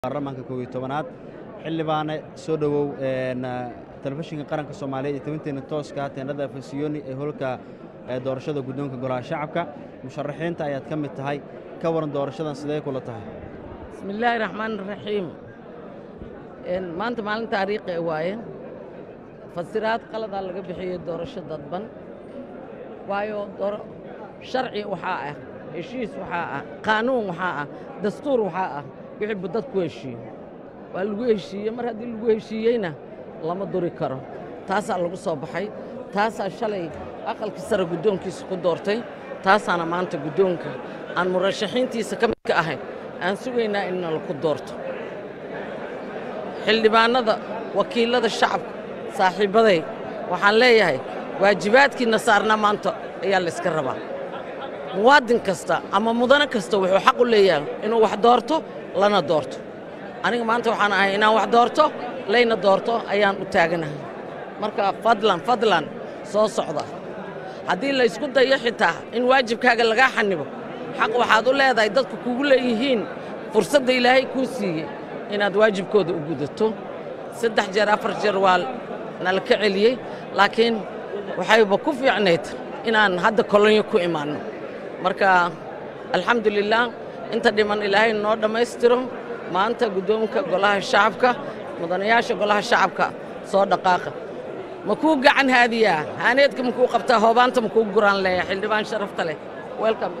baarlamaanka 11aad xildhibaane soo dhawow telefishinka qaranka Soomaaliyeed ee tabanteena tooska teenada Fasiyoni ee holka doorashada guddoonka golaha shacabka musharaxiinta ayaad ka mid tahay ka waran doorashadan sidee kula tahay bismillaahir rahmaanir rahiim maanta maalin taariikhi waaye fasiraad qalad laga bixiyay doorashada dadban waayo sharci waxa ah heshiis waxa ah qaanuun waxa ah dastuur waxa ah wixii dadku heshiiyay waa lagu heshiiyay mar haddii lagu heshiiyayna lama duri karo taasaa lagu soo baxay taasaa shalay aqalka sare guddoonkiisa ku doortay taasaana maanta guddoonka aan murashaxiintiisa ka mid ka ahay aan sugaynaa in la ku doorto xildhibaanada wakiilada shacabka saaxiibaday waxaan leeyahay waajibaadkiina saarna maanta ayaa la iska rabaa muwaadin kasta ama mudane kasta wuxuu xaq u leeyahay inuu wax doorto lana doorto aniga maanta waxaan ahay inaan wax doorto layna doorto ayaan u taaganahay marka fadlan soo socda haddii la isku dayo xitaa in waajibkaaga laga xanibo xaq waxaad u leedahay dadku kugu leeyihiin fursadda ilaahay kuu siiyey inaad waajibkooda u gudato 3 jeer 4 jeer waa nala ka celiyey laakiin waxayba ku fiicneed inaan hadda kolonyo ku imaano marka alxamdulillaah inta dhiman ilaahay noo dhammaystiro maanta guddoonka golaha shacabka mudanayaasha golaha shacabka soo dhaqaaqa ma kuu gacan haadiyaa haaneedka ma kuu qabtaa hoobaanta ma kuu guraan leeyahay xildhibaan sharafta leh welcome